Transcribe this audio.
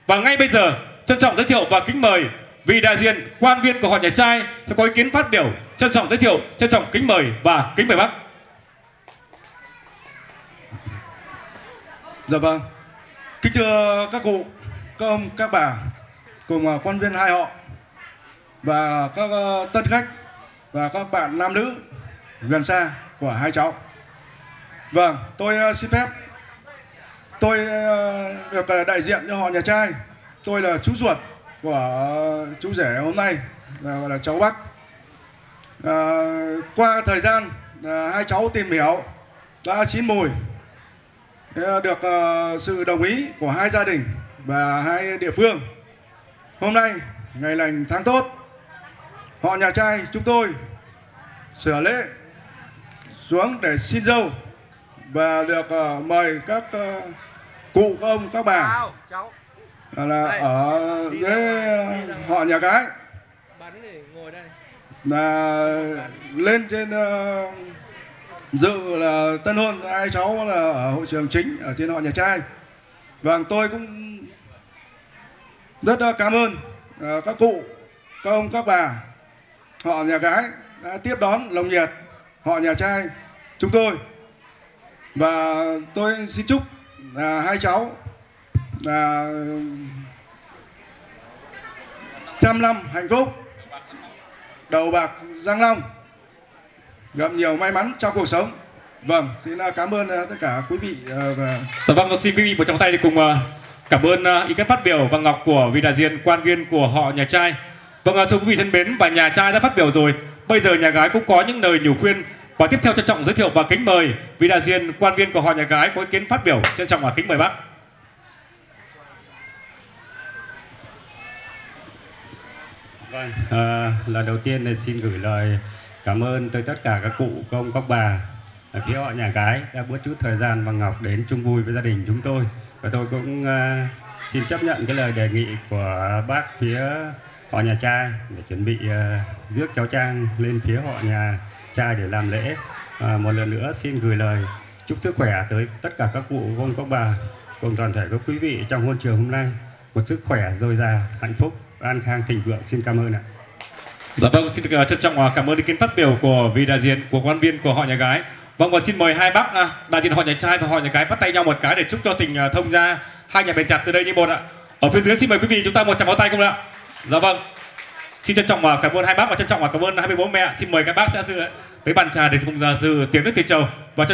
Và ngay bây giờ trân trọng giới thiệu và kính mời vị đại diện quan viên của họ nhà trai sẽ có ý kiến phát biểu. Trân trọng giới thiệu, trân trọng kính mời và kính mời bác. Dạ vâng. Kính thưa các cụ, các ông, các bà cùng quan viên hai họ và các tân khách và các bạn nam nữ gần xa của hai cháu. Vâng, tôi xin phép, tôi được đại diện cho họ nhà trai. Tôi là chú ruột của chú rể hôm nay, gọi là cháu Bắc. Qua thời gian hai cháu tìm hiểu đã chín mùi, được sự đồng ý của hai gia đình và hai địa phương. Hôm nay ngày lành tháng tốt, họ nhà trai chúng tôi sửa lễ xuống để xin dâu và được mời các cụ, các ông, các bà là ở dưới họ nhà gái là lên trên dự là tân hôn hai cháu là ở hội trường chính ở trên họ nhà trai. Vâng, tôi cũng rất cảm ơn các cụ, các ông, các bà họ nhà gái đã tiếp đón nồng nhiệt họ nhà trai chúng tôi. Và tôi xin chúc hai cháu là trăm năm hạnh phúc, đầu bạc răng long, gặp nhiều may mắn trong cuộc sống. Vâng, xin cảm ơn tất cả quý vị. Dạ vâng, xin quý vị một trong tay để cùng cảm ơn ý kiến phát biểu và ngọc của vị đại diện quan viên của họ nhà trai. Vâng, thưa quý vị thân mến, và nhà trai đã phát biểu rồi, bây giờ nhà gái cũng có những lời nhủ khuyên. Và tiếp theo trân trọng giới thiệu và kính mời vị đại diện quan viên của họ nhà gái có ý kiến phát biểu. Trân trọng và kính mời bác. Vâng, lần đầu tiên thì xin gửi lời cảm ơn tới tất cả các cụ, các ông, các bà ở phía họ nhà gái đã bớt chút thời gian và ngọc đến chung vui với gia đình chúng tôi. Và tôi cũng xin chấp nhận cái lời đề nghị của bác phía họ nhà trai để chuẩn bị rước cháu Trang lên phía họ nhà trai để làm lễ. Một lần nữa xin gửi lời chúc sức khỏe tới tất cả các cụ, các ông, các bà cùng toàn thể các quý vị trong hôn trường hôm nay, một sức khỏe dồi dào, hạnh phúc, an khang, thịnh vượng. Xin cảm ơn ạ. Dạ vâng, xin được trân trọng cảm ơn ý kiến phát biểu của vị đại diện của quan viên của họ nhà gái. Vâng, và xin mời hai bác đại diện họ nhà trai và họ nhà gái bắt tay nhau một cái để chúc cho tình thông gia hai nhà bền chặt từ đây như một ạ. Ở phía dưới xin mời quý vị chúng ta một tràng pháo tay cùng ạ. Dạ vâng, xin trân trọng và cảm ơn hai bác và trân trọng và cảm ơn hai vị bố mẹ. Xin mời các bác sẽ tới bàn trà để cùng dự tiệc nước tiệc trầu và